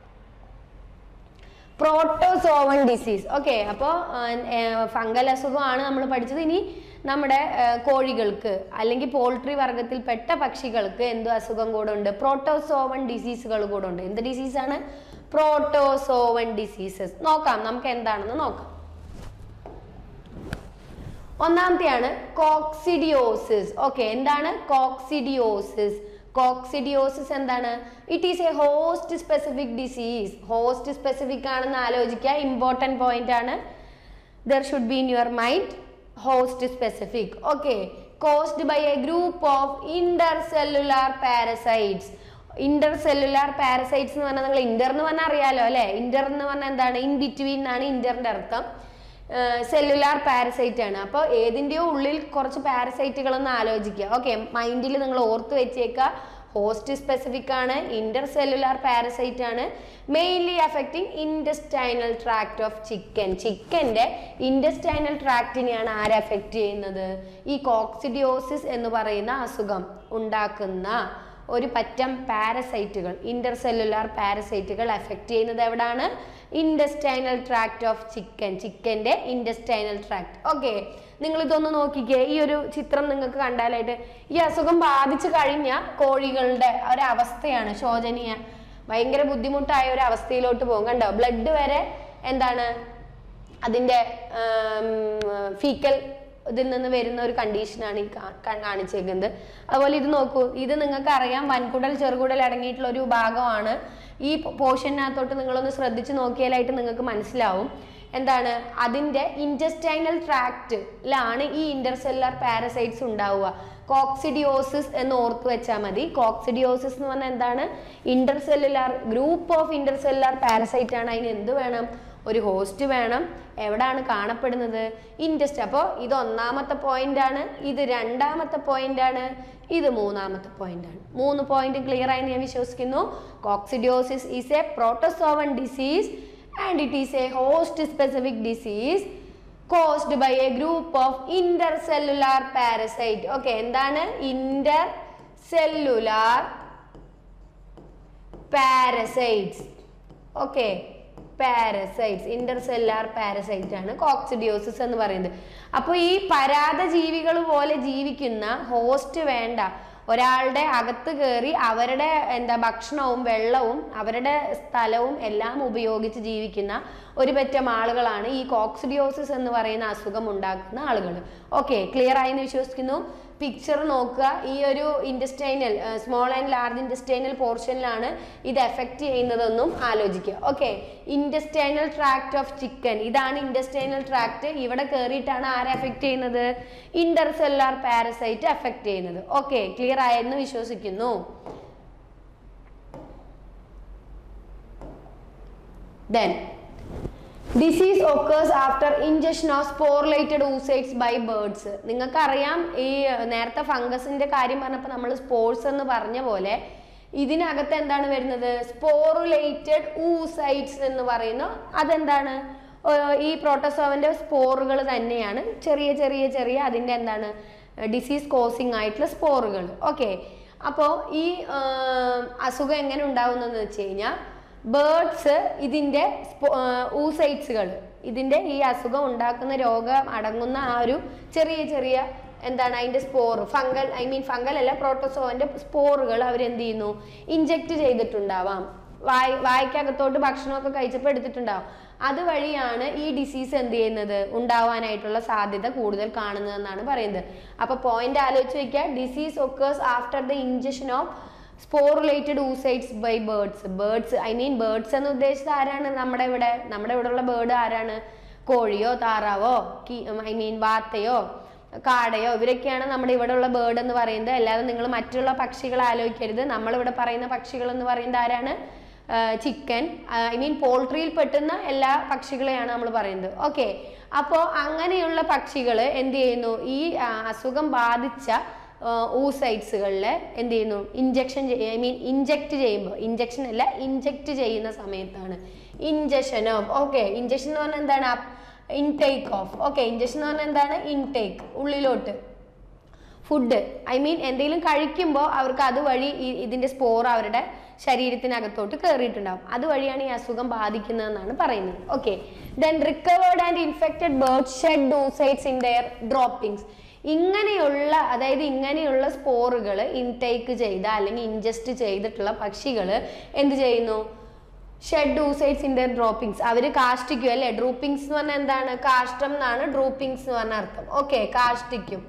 Protozoan disease. ഓക്കെ, അപ്പോൾ ഫംഗൽ അസുഖമാണ് നമ്മൾ പഠിച്ചത്. ഇനി നമ്മുടെ കോഴികൾക്ക് അല്ലെങ്കിൽ പോൾട്രി വർഗത്തിൽപ്പെട്ട പക്ഷികൾക്ക് എന്ത് അസുഖം കൂടെ ഉണ്ട്? പ്രോട്ടോസോവൺ ഡിസീസുകൾ കൂടെ ഉണ്ട്. എന്ത് ഡിസീസാണ്? പ്രോട്ടോസോവൺ ഡിസീസസ്. നോക്കാം, നമുക്ക് എന്താണെന്ന് നോക്കാം. ഒന്നാമത്തെയാണ് കോക്സിഡിയോസിസ്. ഓക്കെ, എന്താണ് കോക്സിഡിയോസിസ്? കോക്സിഡിയോസിസ് എന്താണ്? It is a host specific disease. Host specific ആണെന്ന് ആലോചിക്കുക, ഇമ്പോർട്ടൻറ്റ് പോയിന്റ് ആണ്. There should be in your mind, host specific. Okay, caused by a group of intercellular parasites. Intercellular parasites എന്ന് പറഞ്ഞാൽ നിങ്ങൾ Inter എന്ന് പറഞ്ഞാൽ അറിയാലോ അല്ലെ. ഇന്റർ എന്ന് പറഞ്ഞാൽ എന്താണ്? ഇൻ ബിറ്റ്വീൻ എന്നാണ് ഇന്ററിന്റെ അർത്ഥം. സെല്ലുലാർ പാരസൈറ്റ് ആണ്. അപ്പോൾ ഏതിൻ്റെയോ ഉള്ളിൽ കുറച്ച് പാരസൈറ്റുകളൊന്ന് ആലോചിക്കുക. ഓക്കെ, മൈൻഡിൽ നിങ്ങൾ ഓർത്ത് വെച്ചേക്കുക. ഹോസ്റ്റ് സ്പെസിഫിക് ആണ്, ഇന്റർ സെല്ലുലാർ പാരസൈറ്റ് ആണ്, mainly affecting intestinal tract of chicken. ചിക്കന്റെ ഇൻഡസ്റ്റൈനൽ ട്രാക്റ്റിനെയാണ് ആര് അഫക്റ്റ് ചെയ്യുന്നത്? ഈ കോക്സിഡിയോസിസ് എന്ന് പറയുന്ന അസുഖം ഉണ്ടാക്കുന്ന ഒരു പറ്റം പാരസൈറ്റുകൾ, ഇന്റർ സെല്ലുലാർ പാരസൈറ്റുകൾ അഫക്റ്റ് ചെയ്യുന്നത് എവിടാണ്? ഇൻഡസ്റ്റൈനൽ ട്രാക്ട് ഓഫ് ചിക്കൻ, ചിക്കന്റെ ഇൻഡസ്റ്റൈനൽ ട്രാക്ട്. ഓക്കെ, നിങ്ങൾ ഇതൊന്ന് നോക്കിക്കേ. ഈ ഒരു ചിത്രം നിങ്ങൾക്ക് കണ്ടാലായിട്ട് ഈ അസുഖം ബാധിച്ചു കഴിഞ്ഞ കോഴികളുടെ ഒരവസ്ഥയാണ് ശോചനീയ, ഭയങ്കര ബുദ്ധിമുട്ടായ ഒരു അവസ്ഥയിലോട്ട് പോകും. കണ്ടോ, ബ്ലഡ് വരെ എന്താണ് അതിന്റെ ഫീക്കൽ ഇതിൽ നിന്ന് വരുന്ന ഒരു കണ്ടീഷനാണ് ഈ കാണിച്ചേക്കുന്നത്. അതുപോലെ ഇത് നോക്കൂ, ഇത് നിങ്ങൾക്ക് അറിയാം വൻകുടൽ ചെറുകുടൽ അടങ്ങിയിട്ടുള്ള ഒരു ഭാഗമാണ്. ഈ പോർഷനകത്തോട്ട് നിങ്ങളൊന്ന് ശ്രദ്ധിച്ച് നോക്കിയാലായിട്ട് നിങ്ങൾക്ക് മനസ്സിലാവും എന്താണ് അതിന്റെ ഇൻറ്റസ്റ്റൈനൽ ട്രാക്റ്റിലാണ് ഈ ഇന്റർസെല്ലുലാർ പാരസൈറ്റ്സ് ഉണ്ടാവുക. കോക്സിഡിയോസിസ് എന്ന് ഓർത്ത് വെച്ചാൽ മതി. കോക്സിഡിയോസിസ് എന്ന് പറഞ്ഞാൽ എന്താണ്? Intercellular group of intercellular parasite ആണ്. അതിന് എന്ത് വേണം? ഒരു ഹോസ്റ്റ് വേണം. എവിടാണ് കാണപ്പെടുന്നത്? ഇൻറ്റസ്റ്റ്. അപ്പോൾ ഇത് ഒന്നാമത്തെ പോയിന്റ് ആണ്, ഇത് രണ്ടാമത്തെ പോയിന്റ് ആണ്, ഇത് മൂന്നാമത്തെ പോയിന്റ് ആണ്. മൂന്ന് പോയിന്റ് ക്ലിയർ ആയി ഞാൻ വിശ്വസിക്കുന്നു. Coccidiosis is a protozoan disease and it is a host specific disease caused by a group of intercellular parasite. Okay, എന്താണ്? intercellular parasites. Okay, parasites, intercellular parasite ആണ് കോക്സിഡിയോസിസ് എന്ന് പറയുന്നത്. അപ്പോൾ ഈ പരാദജീവികൾ പോലെ ജീവിക്കുന്ന ഹോസ്റ്റ് വേണ്ട, ഒരാളുടെ അകത്ത് കയറി അവരുടെ എന്താ ഭക്ഷണവും വെള്ളവും അവരുടെ സ്ഥലവും എല്ലാം ഉപയോഗിച്ച് ജീവിക്കുന്ന ഒരു പറ്റം ആളുകളാണ് ഈ കോക്സിഡിയോസിസ് എന്ന് പറയുന്ന അസുഖം ഉണ്ടാക്കുന്ന ആളുകൾ. ഓക്കെ, ക്ലിയർ ആയി എന്ന് വിശ്വസിക്കുന്നു. പിക്ചർ നോക്കുക. ഈ ഒരു intestinal small and large intestinal പോർഷനിലാണ് ഇത് എഫക്റ്റ് ചെയ്യുന്നതെന്നും ആലോചിക്കുക. Okay, intestinal tract of chicken, ഇതാണ് ഇൻറ്റസ്റ്റൈനൽ ട്രാക്ട്. ഇവിടെ കയറിയിട്ടാണ് ആരെ എഫക്റ്റ് ചെയ്യുന്നത്? ഇന്റർസെല്ലുലാർ പാരസൈറ്റ് എഫക്റ്റ് ചെയ്യുന്നത്. ഓക്കെ, ക്ലിയർ ആയെന്ന് വിശ്വസിക്കുന്നു. Then disease occurs after ingestion of sporulated oocytes by birds. നിങ്ങൾക്കറിയാം ഈ നേരത്തെ ഫംഗസിന്റെ കാര്യം പറഞ്ഞപ്പോൾ നമ്മൾ സ്പോർട്സ് എന്ന് പറഞ്ഞ പോലെ ഇതിനകത്ത് എന്താണ് വരുന്നത്? സ്പോറുലേറ്റഡ് oocytes എന്ന് പറയുന്ന അതെന്താണ്? ഈ പ്രോട്ടോസോവന്റെ സ്പോറുകൾ തന്നെയാണ്. ചെറിയ ചെറിയ ചെറിയ അതിന്റെ എന്താണ് ഡിസീസ് കോസിങ് ആയിട്ടുള്ള സ്പോറുകൾ. ഓക്കെ, അപ്പോൾ ഈ അസുഖം എങ്ങനെ ഉണ്ടാവുന്നതെന്ന് വെച്ച് കഴിഞ്ഞാൽ ബേർഡ്സ് ഇതിൻ്റെ ഊസൈറ്റ്സുകൾ, ഇതിൻ്റെ ഈ അസുഖം ഉണ്ടാക്കുന്ന രോഗം അടങ്ങുന്ന ആ ഒരു ചെറിയ ചെറിയ എന്താണ് അതിൻ്റെ spore, fungal I mean fungal അല്ല പ്രോട്ടോസോവന്റെ സ്പോറുകൾ അവരെന്ത് ചെയ്യുന്നു? ഇഞ്ചെക്ട് ചെയ്തിട്ടുണ്ടാവാം. വായ് വായ്ക്കകത്തോട്ട് ഭക്ഷണമൊക്കെ കഴിച്ചപ്പോൾ എടുത്തിട്ടുണ്ടാവും. അതുവഴിയാണ് ഈ ഡിസീസ് എന്ത് ചെയ്യുന്നത്? ഉണ്ടാവാനായിട്ടുള്ള സാധ്യത കൂടുതൽ കാണുന്നതെന്നാണ് പറയുന്നത്. അപ്പൊ പോയിന്റ് ആലോചിച്ച് വെക്കുക. Disease occurs after the injection of sporulated oocytes by birds. Birds I mean birds എന്ന് ഉദ്ദേശിച്ചത് ആരാണ്? നമ്മുടെ ഇവിടെ നമ്മുടെ ഇവിടെ ഉള്ള ബേർഡ് ആരാണ്? കോഴിയോ താറാവോ ഐ മീൻ വാത്തയോ കാടയോ ഇവരൊക്കെയാണ് നമ്മുടെ ഇവിടെ ഉള്ള ബേർഡ് എന്ന് പറയുന്നത്. അല്ലാതെ നിങ്ങൾ മറ്റുള്ള പക്ഷികൾ ആലോചിക്കരുത്. നമ്മളിവിടെ പറയുന്ന പക്ഷികൾ എന്ന് പറയുന്നത് ആരാണ്? ചിക്കൻ ഐ മീൻ പോൾട്രിയിൽ പെട്ടുന്ന എല്ലാ പക്ഷികളെയാണ് നമ്മൾ പറയുന്നത്. ഓക്കെ, അപ്പോൾ അങ്ങനെയുള്ള പക്ഷികൾ എന്ത് ചെയ്യുന്നു? ഈ അസുഖം ബാധിച്ച oocytesകളിൽ എന്ത് ചെയ്യുന്നു? ഇഞ്ചക്ഷൻ ഐ മീൻ ഇഞ്ചക്ട് ചെയ്യുമ്പോൾ, ഇഞ്ചക്ഷൻ അല്ല ഇഞ്ചക്ട് ചെയ്യുന്ന സമയത്താണ് ഇഞ്ചക്ഷൻ ഓഫ്. ഓക്കെ, ഇഞ്ചക്ഷൻ എന്ന് പറഞ്ഞാൽ എന്താണ്? Intake of. ഓക്കെ, ഇഞ്ചക്ഷൻ എന്ന് പറഞ്ഞാൽ എന്താണ്? ഇൻടേക്ക്, ഉള്ളിലോട്ട് ഫുഡ് ഐ മീൻ എന്തെങ്കിലും കഴിക്കുമ്പോൾ അവർക്ക് അതുവഴി ഇതിന്റെ സ്പോർ അവരുടെ ശരീരത്തിനകത്തോട്ട് കയറിയിട്ടുണ്ടാവും. അതുവഴിയാണ് ഈ അസുഖം ബാധിക്കുന്നതെന്നാണ് പറയുന്നത്. Okay, then recovered and infected birds shed oocytes in their droppings. ഇങ്ങനെയുള്ള അതായത് ഇങ്ങനെയുള്ള സ്പോറുകൾ ഇൻടേക്ക് ചെയ്ത അല്ലെങ്കിൽ ഇൻജസ്റ്റ് ചെയ്തിട്ടുള്ള പക്ഷികൾ എന്ത് ചെയ്യുന്നു? Shed oocytes in their droppings. അവർ കാഷ്ടിക്കും അല്ലെ. ഡ്രൂപ്പിംഗ്സ് എന്ന് പറഞ്ഞാൽ എന്താണ്? കാഷ്ടം എന്നാണ് ഡ്രൂപ്പിംഗ്സ് എന്ന് പറഞ്ഞ അർത്ഥം. ഓക്കെ, കാഷ്ടിക്കും,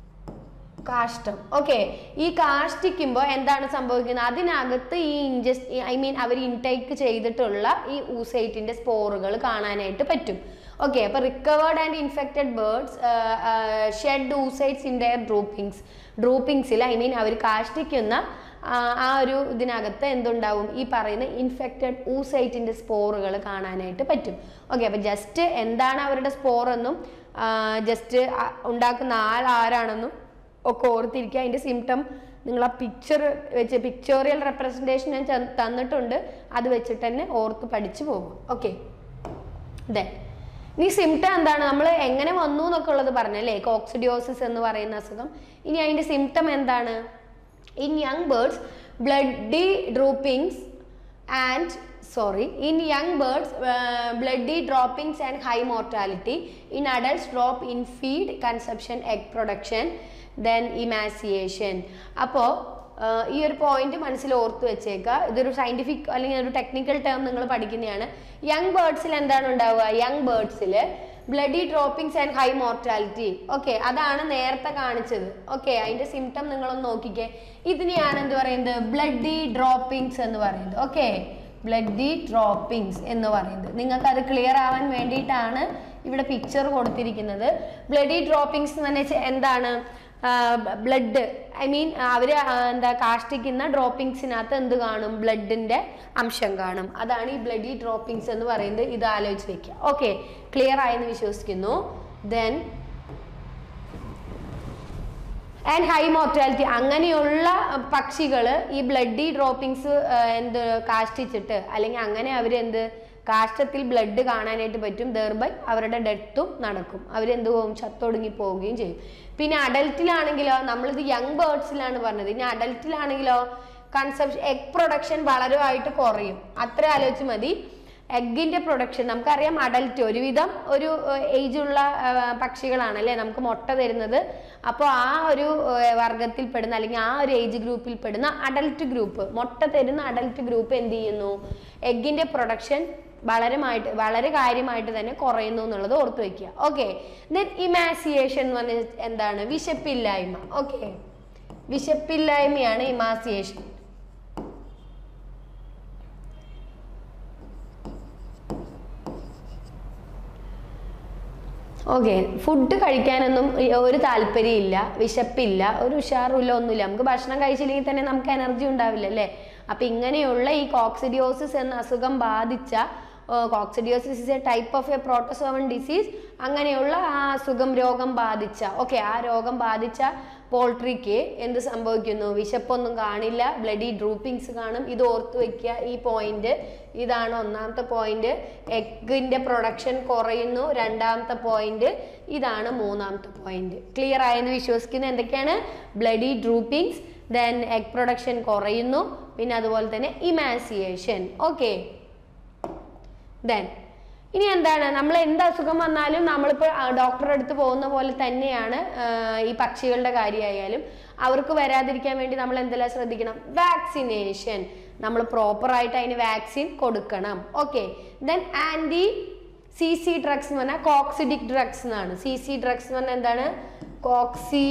കാഷ്ടം. ഓക്കെ, ഈ കാഷ്ടിക്കുമ്പോൾ എന്താണ് സംഭവിക്കുന്നത്? അതിനകത്ത് ഈ ഇൻജസ്റ്റ് ഐ മീൻ അവർ ഇൻടേക്ക് ചെയ്തിട്ടുള്ള ഈ oocyteന്റെ സ്പോറുകൾ കാണാനായിട്ട് പറ്റും. ഓക്കെ. അപ്പോൾ recovered and infected birds shed oocytes in their droppings. ഡ്രൂപ്പിങ്സിൽ ഐ മീൻ അവർ കാഷ്ടിക്കുന്ന ആ ഒരു ഇതിനകത്ത് എന്തുണ്ടാവും? ഈ പറയുന്ന ഇൻഫെക്റ്റഡ് oocyteന്റെ സ്പോറുകൾ കാണാനായിട്ട് പറ്റും. ഓക്കെ. അപ്പോൾ ജസ്റ്റ് എന്താണ് അവരുടെ സ്പോർ എന്നും ജസ്റ്റ് ഉണ്ടാക്കുന്ന ആൾ ആരാണെന്നും ഒക്കെ ഓർത്തിരിക്കുക. അതിൻ്റെ സിംറ്റം നിങ്ങൾ ആ പിക്ചർ വെച്ച് പിക്ചോറിയൽ റെപ്രസെൻറ്റേഷൻ ഞാൻ തന്നിട്ടുണ്ട്, അത് വെച്ചിട്ട് തന്നെ ഓർത്ത് പഠിച്ചു പോകും. ഓക്കെ. ദെൻ ഇനി സിംറ്റം എന്താണ്? നമ്മൾ എങ്ങനെ വന്നു എന്നൊക്കെ ഉള്ളത് പറഞ്ഞല്ലേ, കോക്സിഡിയോസിസ് എന്ന് പറയുന്ന അസുഖം. ഇനി അതിൻ്റെ സിംറ്റം എന്താണ്? In young birds, bloody droppings and sorry, in young birds, uh, bloody droppings and high mortality. In adults, drop in feed, consumption, egg production, then emaciation. അപ്പോൾ ഈ ഒരു പോയിന്റ് മനസ്സിൽ ഓർത്ത് വെച്ചേക്കുക. ഇതൊരു സയന്റിഫിക് അല്ലെങ്കിൽ ഒരു ടെക്നിക്കൽ ടേം നിങ്ങൾ പഠിക്കുന്നതാണ്. യങ് ബേർഡ്സിൽ എന്താണ് ഉണ്ടാവുക? യങ് ബേർഡ്സിൽ bloody droppings and high mortality. Okay, അതാണ് നേരത്തെ കാണിച്ചത്. ഓക്കെ, അതിന്റെ സിംറ്റം നിങ്ങളൊന്ന് നോക്കിക്കേ. ഇതിനെയാണ് എന്ത് പറയുന്നത്? ബ്ലഡി ഡ്രോപ്പിങ്സ് എന്ന് പറയുന്നത്. ഓക്കെ, ബ്ലഡി ഡ്രോപ്പിങ്സ് എന്ന് പറയുന്നത്. നിങ്ങൾക്ക് അത് ക്ലിയർ ആവാൻ വേണ്ടിയിട്ടാണ് ഇവിടെ പിക്ചർ കൊടുത്തിരിക്കുന്നത്. ബ്ലഡി ഡ്രോപ്പിങ്സ് എന്ന് പറഞ്ഞാൽ എന്താണ്? ബ്ലഡ് ഐ മീൻ അവർ എന്താ കാഷ്ടിക്കുന്ന ഡ്രോപ്പിങ്സിനകത്ത് എന്ത് കാണും? ബ്ലഡിന്റെ അംശം കാണും. അതാണ് ഈ ബ്ലഡി ഡ്രോപ്പിങ്സ് എന്ന് പറയുന്നത്. ഇത് ആലോചിച്ച് വെക്കുക. ഓക്കെ, ക്ലിയർ ആയെന്ന് വിശ്വസിക്കുന്നു. Then and high mortality. അങ്ങനെയുള്ള പക്ഷികൾ ഈ ബ്ലഡി ഡ്രോപ്പിങ്സ് എന്ത് കാഷ്ടിച്ചിട്ട് അല്ലെങ്കിൽ അങ്ങനെ അവരെന്ത് കാഷ്ടത്തിൽ ബ്ലഡ് കാണാനായിട്ട് പറ്റും. ദെർബൈ അവരുടെ ഡെത്തും നടക്കും. അവരെന്ത് പോകും? ചത്തൊടുങ്ങി പോവുകയും ചെയ്യും. പിന്നെ അഡൽട്ടിലാണെങ്കിലോ, നമ്മളിത് യങ് ബേർഡ്സിലാണ് പറഞ്ഞത്. ഇനി അഡൽട്ടിലാണെങ്കിലോ കൺസപ്ഷൻ എഗ് പ്രൊഡക്ഷൻ വളരെയായിട്ട് കുറയും. അത്ര ആലോചിച്ച് മതി. എഗ്ഗിന്റെ പ്രൊഡക്ഷൻ നമുക്കറിയാം. അഡൽട്ട് ഒരുവിധം ഒരു ഏജ് ഉള്ള പക്ഷികളാണ് അല്ലേ നമുക്ക് മുട്ട തരുന്നത്. അപ്പോൾ ആ ഒരു വർഗത്തിൽ പെടുന്ന അല്ലെങ്കിൽ ആ ഒരു ഏജ് ഗ്രൂപ്പിൽ പെടുന്ന അഡൽട്ട് ഗ്രൂപ്പ്, മുട്ട തരുന്ന അഡൽട്ട് ഗ്രൂപ്പ് എന്ത് ചെയ്യുന്നു? എഗ്ഗിന്റെ പ്രൊഡക്ഷൻ വളരെമായിട്ട് വളരെ കാര്യമായിട്ട് തന്നെ കുറയുന്നു എന്നുള്ളത് ഓർത്ത് വെക്കുക. ഓക്കെ. ദെൻ ഇമാസിയേഷൻ എന്ന് പറഞ്ഞാൽ എന്താണ്? വിശപ്പില്ലായ്മ. ഓക്കെ, വിശപ്പില്ലായ്മയാണ് ഇമാസിയേഷൻ. ഓക്കെ, ഫുഡ് കഴിക്കാനൊന്നും ഒരു താല്പര്യമില്ല, വിശപ്പില്ല, ഒരു ഉഷാറുമില്ല, ഒന്നുമില്ല. നമുക്ക് ഭക്ഷണം കഴിച്ചില്ലെങ്കിൽ തന്നെ നമുക്ക് എനർജി ഉണ്ടാവില്ല അല്ലേ? അപ്പം ഇങ്ങനെയുള്ള ഈ കോക്സിഡിയോസിസ് എന്ന അസുഖം ബാധിച്ച, coccidiosis is a type of a protozoan disease, അങ്ങനെയുള്ള ആ അസുഖം രോഗം ബാധിച്ച ഓക്കെ ആ രോഗം ബാധിച്ച പോൾട്രിക്ക് എന്ത് സംഭവിക്കുന്നു? വിശപ്പൊന്നും കാണില്ല, ബ്ലഡി ഡ്രൂപ്പിങ്സ് കാണും. ഇത് ഓർത്ത് വെക്കുക. ഈ പോയിന്റ് ഇതാണ് ഒന്നാമത്തെ പോയിന്റ്. എഗ്ഗിന്റെ പ്രൊഡക്ഷൻ കുറയുന്നു. രണ്ടാമത്തെ പോയിന്റ് ഇതാണ്. മൂന്നാമത്തെ പോയിന്റ് ക്ലിയർ ആയെന്ന് വിശ്വസിക്കുന്നു. എന്തൊക്കെയാണ്? Bloody droppings, then egg production കുറയുന്നു, പിന്നെ അതുപോലെ തന്നെ ഇമാസിയേഷൻ. ഓക്കെ. ദെൻ ഇനി എന്താണ്? നമ്മൾ എന്ത് അസുഖം വന്നാലും നമ്മളിപ്പോൾ ഡോക്ടറുടെ അടുത്ത് പോകുന്ന പോലെ തന്നെയാണ് ഈ പക്ഷികളുടെ കാര്യമായാലും. അവർക്ക് വരാതിരിക്കാൻ വേണ്ടി നമ്മൾ എന്തെല്ലാം ശ്രദ്ധിക്കണം? വാക്സിനേഷൻ. നമ്മൾ പ്രോപ്പറായിട്ട് അതിന് വാക്സിൻ കൊടുക്കണം. Okay. Then anti C C drugs എന്ന് പറഞ്ഞാൽ കോക്സിഡിക് ഡ്രഗ്സ് എന്നാണ്. സി സി ഡ്രഗ്സ് എന്ന് പറഞ്ഞാൽ എന്താണ്? കോക്സി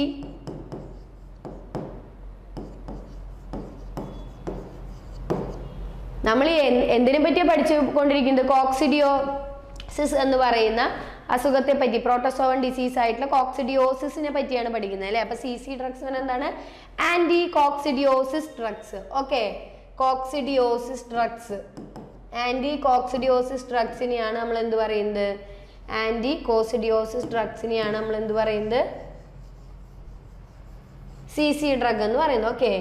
നമ്മൾ എന്തിനെ പറ്റിയാണ് പഠിച്ചുകൊണ്ടിരിക്കുന്നത്? കോക്സിഡിയോസിസ് എന്ന് പറയുന്ന അസുഖത്തെ പറ്റി, പ്രോട്ടോസോവൻ ഡിസീസ് ആയിട്ടുള്ള കോക്സിഡിയോസിസിനെ പറ്റിയാണ് പഠിക്കുന്നത് അല്ലേ? അപ്പൊ സി സി ഡ്രഗ്സ് എന്താണ്? Anti coccidiosis drugs. Okay, coccidiosis drugs, anti coccidiosis ഡ്രഗ്സിനെയാണ് നമ്മൾ എന്ത് പറയുന്നത്? ആന്റി കോക്സിഡിയോസിസ് ഡ്രഗ്സിനെയാണ് നമ്മൾ എന്ത് പറയുന്നത്? സി സി ഡ്രഗ് എന്ന് പറയുന്നത്. Okay.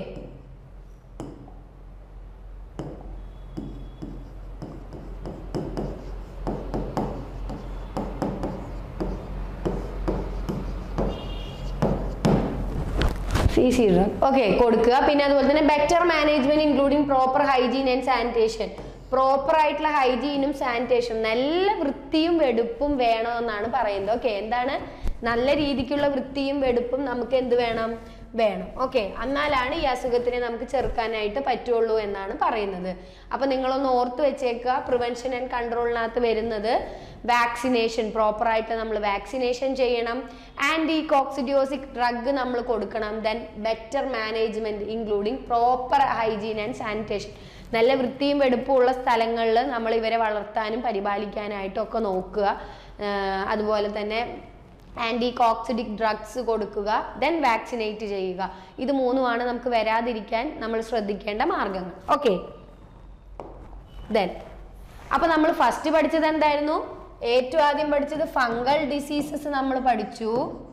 C C drug okay കൊടുക്കുക. പിന്നെ അതുപോലെ തന്നെ better management including proper hygiene and sanitation. Proper ആയിട്ടുള്ള ഹൈജീനും സാനിറ്റേഷനും, നല്ല വൃത്തിയും വെടുപ്പും വേണമെന്നാണ് പറയുന്നത്. ഓക്കെ, എന്താണ്? നല്ല രീതിക്കുള്ള വൃത്തിയും വെടുപ്പും നമുക്ക് എന്ത് വേണം? വേണം. ഓക്കെ, എന്നാലാണ് ഈ അസുഖത്തിനെ നമുക്ക് ചെറുക്കാനായിട്ട് പറ്റുള്ളൂ എന്നാണ് പറയുന്നത്. അപ്പൊ നിങ്ങളൊന്ന് ഓർത്ത് വെച്ചേക്കുക. പ്രിവെൻഷൻ ആൻഡ് കൺട്രോളിനകത്ത് വരുന്നത് വാക്സിനേഷൻ, പ്രോപ്പറായിട്ട് നമ്മൾ വാക്സിനേഷൻ ചെയ്യണം. ആന്റി കോക്സിഡിയോസിക് ഡ്രഗ് നമ്മൾ കൊടുക്കണം. Then better management including proper hygiene and sanitation. നല്ല വൃത്തിയും വെടുപ്പും ഉള്ള സ്ഥലങ്ങളിൽ നമ്മൾ ഇവരെ വളർത്താനും പരിപാലിക്കാനായിട്ടും ഒക്കെ നോക്കുക. അതുപോലെ തന്നെ ആൻറ്റി കോക്സിഡിക് ഡ്രഗ്സ് കൊടുക്കുക, ദെൻ വാക്സിനേറ്റ് ചെയ്യുക. ഇത് മൂന്നുമാണ് നമുക്ക് വരാതിരിക്കാൻ നമ്മൾ ശ്രദ്ധിക്കേണ്ട മാർഗങ്ങൾ. ഓക്കെ, ദെൻ അപ്പൊ നമ്മൾ ഫസ്റ്റ് പഠിച്ചത് എന്തായിരുന്നു? ഏറ്റവും ആദ്യം പഠിച്ചത് ഫംഗൽ ഡിസീസസ് നമ്മൾ പഠിച്ചു,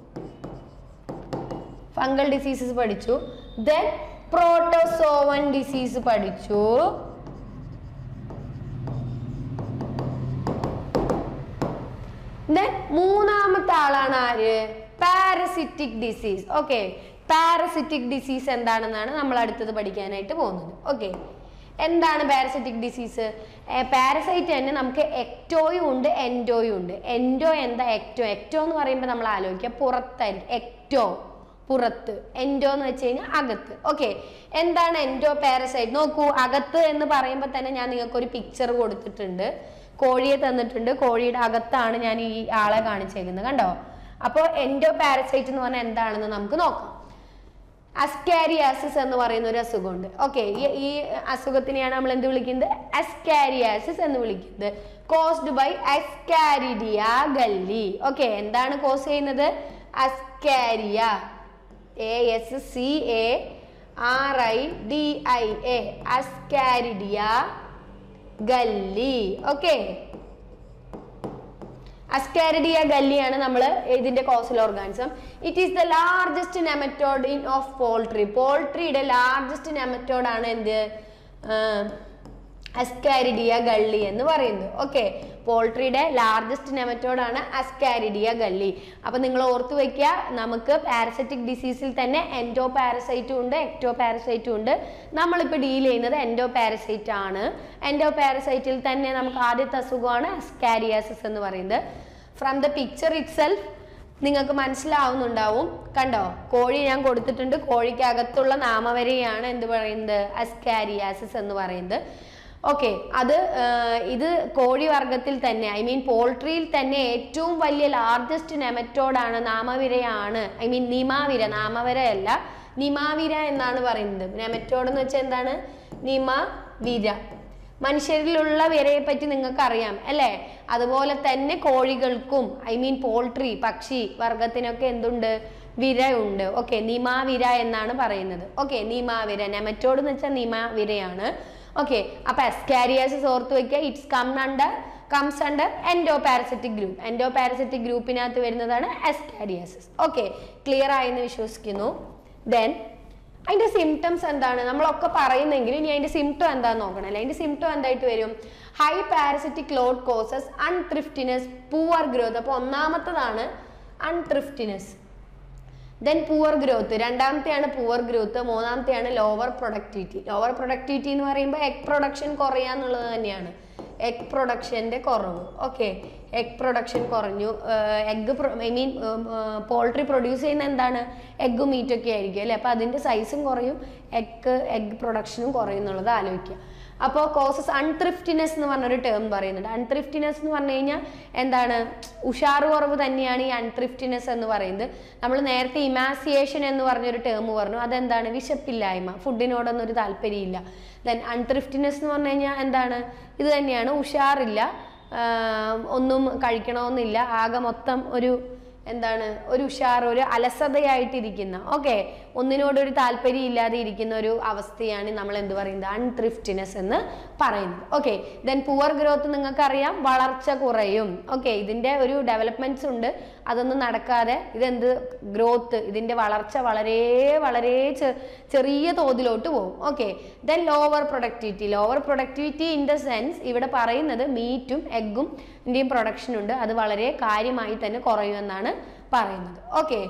ഫംഗൽ ഡിസീസസ് പഠിച്ചു. ദെൻ പ്രോട്ടോസോവൻ ഡിസീസ് പഠിച്ചു. ദെൻ മൂന്നാമത്തെ ആളാണ് ആര്? Parasitic disease. Okay, parasitic disease എന്താണെന്നാണ് നമ്മൾ അടുത്തത് പഠിക്കാനായിട്ട് പോകുന്നത്. ഓക്കെ, എന്താണ് പാരസിറ്റിക് ഡിസീസ്? പാരസൈറ്റ് തന്നെ നമുക്ക് എക്ടോയും ഉണ്ട് എൻഡോയും ഉണ്ട്. എൻഡോ എന്താ? എക്ടോ. എക്ടോ എന്ന് പറയുമ്പോൾ നമ്മൾ ആലോചിക്കുക പുറത്തായിരിക്കും. എക്ടോ പുറത്ത്, എൻഡോ എന്ന് വെച്ച് കഴിഞ്ഞാൽ അകത്ത്. ഓക്കെ, എന്താണ് എൻഡോ പാരസൈറ്റ്? നോക്കൂ, അകത്ത് എന്ന് പറയുമ്പോൾ തന്നെ ഞാൻ നിങ്ങൾക്ക് ഒരു പിക്ചർ കൊടുത്തിട്ടുണ്ട്, കോഴിയെ തന്നിട്ടുണ്ട്. കോഴിയുടെ അകത്താണ് ഞാൻ ഈ ആളെ കാണിച്ചേക്കുന്നത്, കണ്ടോ? അപ്പോൾ എൻഡോ പാരസൈറ്റ് എന്ന് പറഞ്ഞാൽ എന്താണെന്ന് നമുക്ക് നോക്കാം. അസ്കാരിയാസിസ് എന്ന് പറയുന്ന ഒരു അസുഖമുണ്ട്. ഓക്കെ, ഈ അസുഖത്തിനെയാണ് നമ്മൾ എന്ത് വിളിക്കുന്നത്? അസ്കാരിയാസിസ് എന്ന് വിളിക്കുന്നത്. Caused by Ascaridia galli. Okay, എന്താണ് കോസ് ചെയ്യുന്നത്? Ascaria, A S C A R I D I A, Ascaridia galli. Okay, Ascaridia ഗല്ലിയാണ് നമ്മൾ ഇതിന്റെ causal organism. It is the largest nematode in of poultry. പോൾട്രിയുടെ largest nematode ആണ് എന്ത്? അസ്കാരിഡിയ gully എന്ന് പറയുന്നത്. ഓക്കെ, പോൾട്രിയുടെ ലാർജസ്റ്റ് നെമറ്റോഡ് ആണ് അസ്കാരിഡിയ ഗള്ളി. അപ്പൊ നിങ്ങൾ ഓർത്തു വെക്കുക, നമുക്ക് പാരസൈറ്റിക് ഡിസീസിൽ തന്നെ എൻഡോ പാരസൈറ്റും ഉണ്ട് എക്ടോ പാരസൈറ്റും ഉണ്ട്. നമ്മളിപ്പോൾ ഡീൽ ചെയ്യുന്നത് എൻഡോ പാരസൈറ്റ് ആണ്. എൻഡോ പാരസൈറ്റിൽ തന്നെ നമുക്ക് ആദ്യത്തെ അസുഖമാണ് അസ്കാരിയാസിസ് എന്ന് പറയുന്നത്. From the picture itself നിങ്ങൾക്ക് മനസ്സിലാവുന്നുണ്ടാവും, കണ്ടോ? കോഴി ഞാൻ കൊടുത്തിട്ടുണ്ട്. കോഴിക്ക് അകത്തുള്ള നാമവരെയാണ് എന്ത് പറയുന്നത്? അസ്കാരിയാസിസ് എന്ന് പറയുന്നത്. ഓക്കെ, അത് ഇത് കോഴി വർഗത്തിൽ തന്നെ, ഐ മീൻ പോൾട്രിയിൽ തന്നെ ഏറ്റവും വലിയ ലാർജസ്റ്റ് നെമറ്റോഡാണ്, നാമവിരയാണ്. ഐ മീൻ നിമാവിര, നാമവരയല്ല, നിമാവിര എന്നാണ് പറയുന്നത്. നെമറ്റോഡ് എന്ന് വെച്ചാൽ എന്താണ്? നിമാവിര. മനുഷ്യരിലുള്ള വിരയെ പറ്റി നിങ്ങൾക്ക് അറിയാം അല്ലേ? അതുപോലെ തന്നെ കോഴികൾക്കും, ഐ മീൻ പോൾട്രി പക്ഷി വർഗത്തിനൊക്കെ എന്തുണ്ട്? വിര ഉണ്ട്. ഓക്കെ, നിമാവിര എന്നാണ് പറയുന്നത്. ഓക്കെ, നിമാവിര, നെമറ്റോഡ് എന്ന് വെച്ചാൽ നിമാവിരയാണ്. ഓക്കെ, അപ്പൊ അസ്കാരിയാസിസ് ഓർത്ത് വെക്കുക. It's come under comes under endoparasitic group. Endoparasitic ഗ്രൂപ്പിനകത്ത് വരുന്നതാണ് അസ്കാരിയാസിസ്. ഓക്കെ, ക്ലിയർ ആയെന്ന് വിശ്വസിക്കുന്നു. ദെൻ അതിന്റെ സിംറ്റംസ് എന്താണ്? നമ്മളൊക്കെ പറയുന്നെങ്കിൽ ഇനി അതിന്റെ സിംറ്റം എന്താന്ന് നോക്കണം അല്ലെ? അതിന്റെ സിംറ്റം എന്തായിട്ട് വരും? High parasitic load causes unthriftiness, poor growth. അപ്പൊ ഒന്നാമത്തതാണ് അൺത്രിഫ്റ്റിനെസ്. ദെൻ പൂവർ ഗ്രോത്ത്, രണ്ടാമത്തെയാണ് പൂവർ ഗ്രോത്ത്. മൂന്നാമത്തെയാണ് ലോവർ പ്രൊഡക്ടിവിറ്റി. ലോവർ പ്രൊഡക്ടിവിറ്റി എന്ന് പറയുമ്പോൾ എഗ് പ്രൊഡക്ഷൻ കുറയാന്നുള്ളത് തന്നെയാണ്. എഗ് പ്രൊഡക്ഷന്റെ കുറവ്. ഓക്കെ, എഗ് പ്രൊഡക്ഷൻ കുറഞ്ഞു. Egg I mean poultry produce ചെയ്യുന്ന എന്താണ്? എഗ്ഗും മീറ്റൊക്കെ ആയിരിക്കും അല്ലെ? അപ്പൊ അതിന്റെ സൈസും കുറയും, എഗ് എഗ് പ്രൊഡക്ഷനും കുറയും എന്നുള്ളത് ആലോചിക്കുക. അപ്പോൾ കോസസ് അൺത്രിഫ്റ്റിനെസ് എന്ന് പറഞ്ഞൊരു ടേം പറയുന്നുണ്ട്. അൺത്രിഫ്റ്റിനെസ് എന്ന് പറഞ്ഞു കഴിഞ്ഞാൽ എന്താണ്? ഉഷാറ് കുറവ് തന്നെയാണ് ഈ അൺത്രിഫ്റ്റിനെസ് എന്ന് പറയുന്നത്. നമ്മൾ നേരത്തെ ഇമാസിയേഷൻ എന്ന് പറഞ്ഞൊരു ടേം പറഞ്ഞു. അതെന്താണ്? വിശപ്പില്ലായ്മ, ഫുഡിനോടൊന്നും ഒരു താല്പര്യമില്ല. ദെൻ അൺത്രിഫ്റ്റിനെസ് എന്ന് പറഞ്ഞു കഴിഞ്ഞാൽ എന്താണ്? ഇത് തന്നെയാണ്, ഉഷാറില്ല, ഒന്നും കഴിക്കണമെന്നില്ല, ആകെ മൊത്തം ഒരു എന്താണ്? ഒരു ഉഷാർ, ഒരു അലസതയായിട്ടിരിക്കുന്ന, ഓക്കെ, ഒന്നിനോടൊരു താല്പര്യം ഇല്ലാതെ ഇരിക്കുന്ന ഒരു അവസ്ഥയാണ് നമ്മൾ എന്ത് പറയുന്നത്? അൺത്രിഫ്റ്റിനെസ് എന്ന് പറയുന്നത്. ഓക്കെ, ദെൻ പുവർ ഗ്രോത്ത് നിങ്ങൾക്കറിയാം, വളർച്ച കുറയും. ഓക്കെ, ഇതിന്റെ ഒരു ഡെവലപ്മെന്റ്സ് ഉണ്ട്, അതൊന്നും നടക്കാതെ ഇതെന്ത്? ഗ്രോത്ത്, ഇതിന്റെ വളർച്ച വളരെ വളരെ ചെറിയ തോതിലോട്ട് പോകും. Okay, then lower productivity. Lower productivity in the sense ഇവിടെ പറയുന്നത് മീറ്റും എഗ്ഗും ഇന്ത്യയും പ്രൊഡക്ഷൻ ഉണ്ട്, അത് വളരെ കാര്യമായി തന്നെ കുറയുമെന്നാണ് പറയുന്നത്. ഓക്കെ,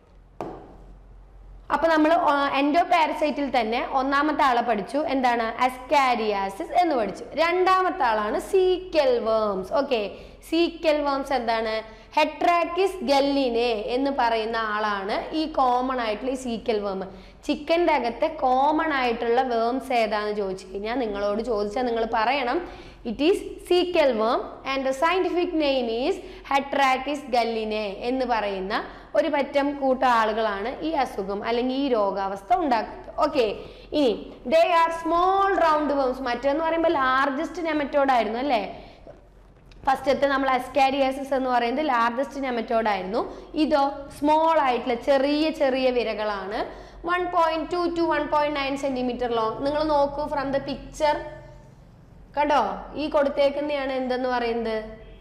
അപ്പൊ നമ്മൾ എൻഡോ പാരസൈറ്റിൽ തന്നെ ഒന്നാമത്തെ ആളെ പഠിച്ചു, എന്താണ്? അസ്കാരിയാസിസ് എന്ന് പഠിച്ചു. രണ്ടാമത്തെ ആളാണ് caecal worms. Okay, caecal worms എന്താണ്? ഹെട്രാക്കിസ് ഗല്ലിനെ എന്ന് പറയുന്ന ആളാണ് ഈ കോമൺ ആയിട്ടുള്ള ഈ സീക്കൽ വേം. ചിക്കൻ്റെ അകത്തെ കോമൺ ആയിട്ടുള്ള വേംസ് ഏതാന്ന് ചോദിച്ചു കഴിഞ്ഞാൽ നിങ്ങളോട് ചോദിച്ചാൽ നിങ്ങൾ പറയണം it is caecal worm and the scientific name is Heterakis gallinae എന്ന് പറയുന്ന ഒരു പറ്റം കൂട്ടം ആളുകളാണ് ഈ അസുഖം അല്ലെങ്കിൽ ഈ രോഗാവസ്ഥ ഉണ്ടാക്കുന്നത്. ഓക്കെ, ഇനി they are small round worms. മറ്റേന്ന് പറയുമ്പോൾ ലാർജസ്റ്റ് നെമറ്റോഡ് ആയിരുന്നു അല്ലേ? ഫസ്റ്റത്തെ നമ്മൾ അസ്കാരിയാസിസ് എന്ന് പറയുന്നത് ലാർജസ്റ്റ് നെമറ്റോഡ് ആയിരുന്നു. ഇതോ സ്മോൾ ആയിട്ടുള്ള ചെറിയ ചെറിയ വിരകളാണ്. One point two to one point nine centimetre long. നിങ്ങൾ നോക്കൂ ഫ്രം ദ പിക്ചർ, കണ്ടോ ഈ കൊടുത്തേക്കുന്നതാണ് എന്തെന്ന് പറയുന്നത്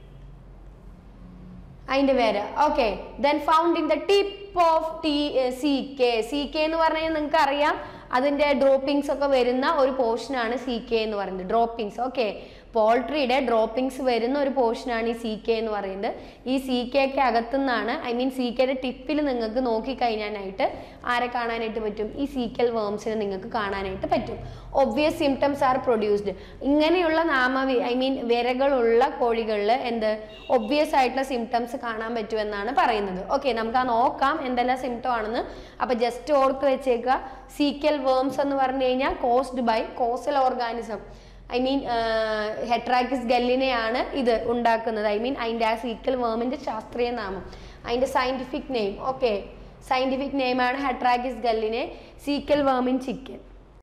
അതിന്റെ പേര്. Okay, then found in the tip of T C K. C K എന്ന് പറഞ്ഞാൽ നിങ്ങൾക്ക് അറിയാം അതിന്റെ ഡ്രോപ്പിംഗ്സ് ഒക്കെ വരുന്ന ഒരു പോർഷൻ ആണ് സി കെ എന്ന് പറയുന്നത്. ഡ്രോപ്പിംഗ്സ്, ഓക്കെ, പോൾട്രിയുടെ ഡ്രോപ്പിംഗ്സ് വരുന്ന ഒരു പോർഷനാണ് ഈ സി കെ എന്ന് പറയുന്നത്. ഈ സി കെ ഒക്കെ അകത്തുനിന്നാണ്, ഐ മീൻ സി കെയുടെ ടിപ്പിൽ നിങ്ങൾക്ക് നോക്കിക്കഴിഞ്ഞാനായിട്ട് ആരെ കാണാനായിട്ട് പറ്റും? ഈ സീക്കൽ വേംസിനെ നിങ്ങൾക്ക് കാണാനായിട്ട് പറ്റും. Obvious symptoms are produced. ഇങ്ങനെയുള്ള നാമവി ഐ മീൻ വിരകളുള്ള കോഴികളിൽ എന്ത് ഒബ്വിയസ് ആയിട്ടുള്ള സിംറ്റംസ് കാണാൻ പറ്റുമെന്നാണ് പറയുന്നത്. ഓക്കെ, നമുക്ക് ആ നോക്കാം എന്തെല്ലാം സിംറ്റം ആണെന്ന്. അപ്പൊ ജസ്റ്റ് ഓർത്ത് വെച്ചേക്കുക, സീക്കൽ വേംസ് എന്ന് പറഞ്ഞു കഴിഞ്ഞാൽ caused by causal organism, I mean Heterakis ഗല്ലിനെയാണ് ഇത് ഉണ്ടാക്കുന്നത്. ഐ മീൻ അതിൻ്റെ ആ സീക്കൽ വേമിൻ്റെ ശാസ്ത്രീയ നാമം, അതിൻ്റെ സയൻറ്റിഫിക് നെയിം. ഓക്കെ, സയൻറ്റിഫിക് നെയിമാണ് ഹെട്രാക്കിസ് ഗല്ലിനെ, സീക്കൽ വേമിൻ ചിക്കൻ.